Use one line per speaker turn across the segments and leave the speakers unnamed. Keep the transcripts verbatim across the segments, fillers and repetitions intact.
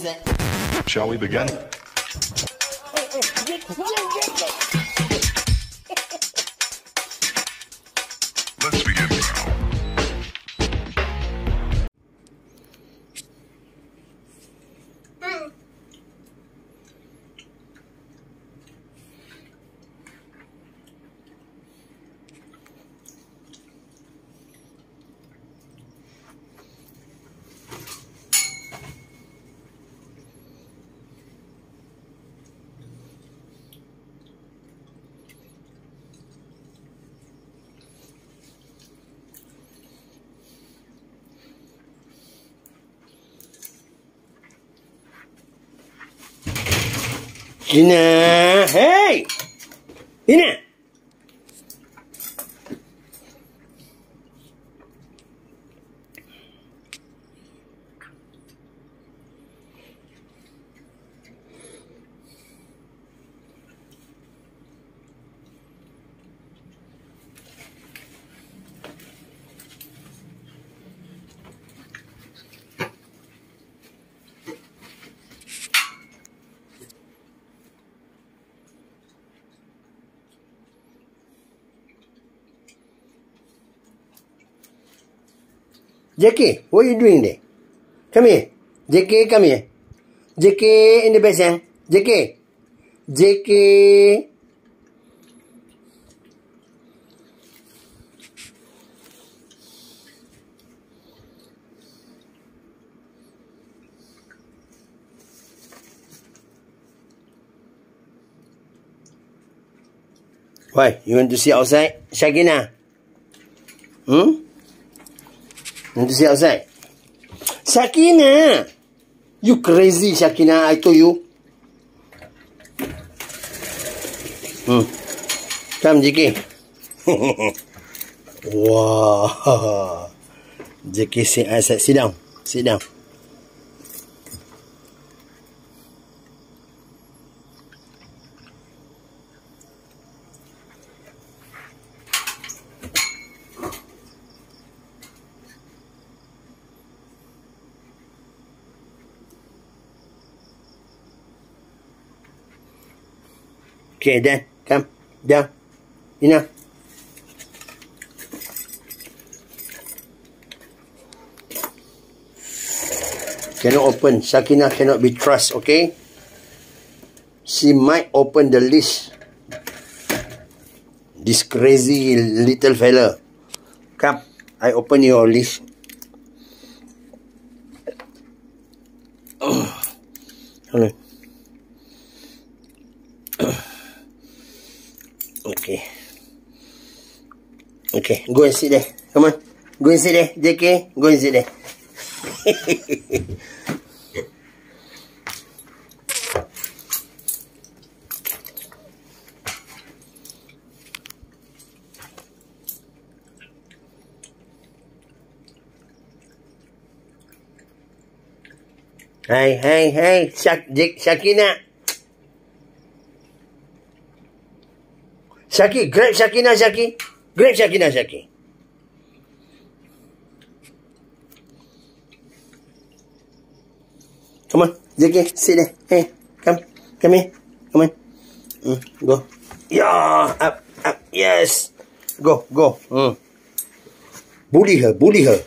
Shall we begin? Let's begin now.
Ina, hey! Ina! Jackie, what are you doing there? Come here. Jackie, come here. Jackie in the basin. Jackie. Jackie. Why? You want to see outside? Shakina? Hmm? Want to see outside? Shakina! You crazy, Shakina, I told you. Hmm. Come, J K. Wow. J K, sit outside. Sit down. Sit down. Okay, then, come, down, enough. Cannot open, Shakina cannot be trusted, okay? She might open the list. This crazy little fella. Come, I open your list. Oh. Hold on. Okay. Okay, go and sit there. Come on. Go and sit there, J K. Go and sit there. Hey, hey, hey, Shak Shakina. Shaki, grab Shakina, Shaki. Grab Shakina, Shaki. Come on, J K, sit there. Hey, come, come here. Come on. Mm, go. Yeah, up, up. Yes. Go, go. Mm. Bully her, bully her.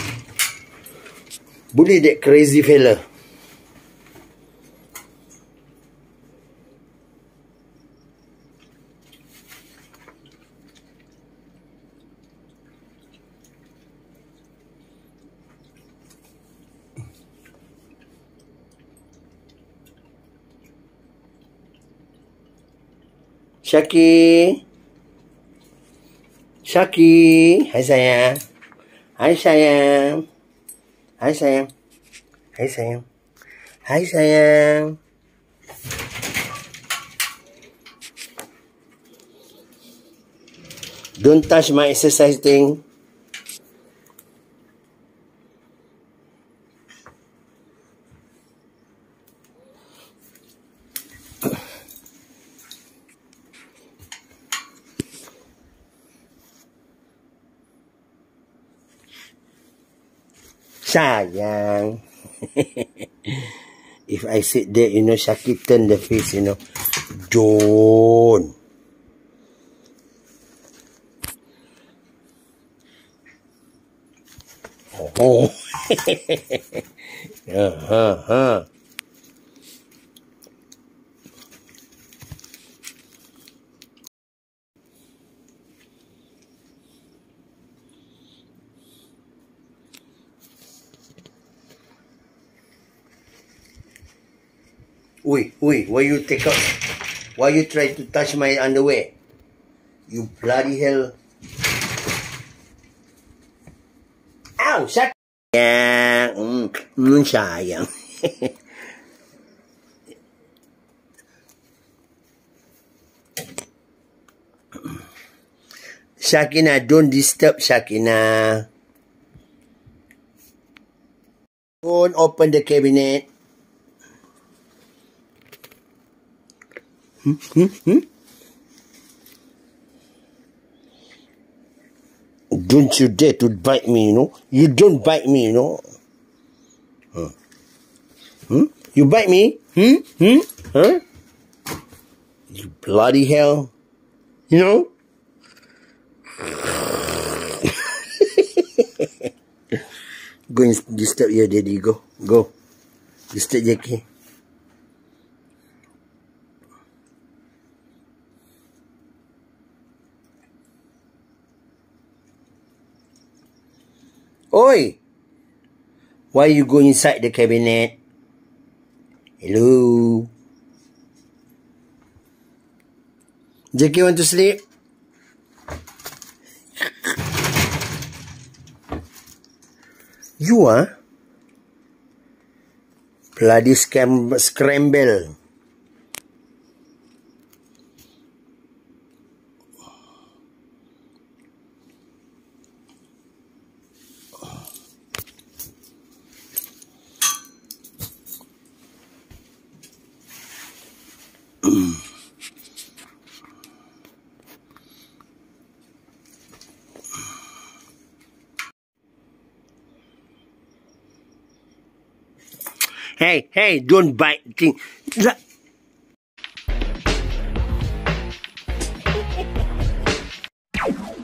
Bully that crazy fella. Shaki. Shaki. Hai sayang. Hai sayang. Hai sayang. Hai sayang. Hai sayang. Don't touch my exercise thing. Sayang. If I sit there, you know, Shaki turn the face, you know. Don't. Oh. uh-huh, huh. Oi, oi, why you take out? Why you try to touch my underwear? You bloody hell. Ow, shut. Yeah, mm, mm, sayang. Shakina, don't disturb Shakina. Don't open the cabinet. Hmm, hmm, hmm? Don't you dare to bite me, you know. You don't bite me, you know. Huh. Hmm? You bite me? Hmm? Hmm? Huh? You bloody hell. You know? Go and disturb your daddy. Go. Go. Disturb Jackie. Oi! Why you go inside the cabinet? Hello? Jackie want to sleep? You ah? Bloody scam scramble. Hey, hey, don't bite thing.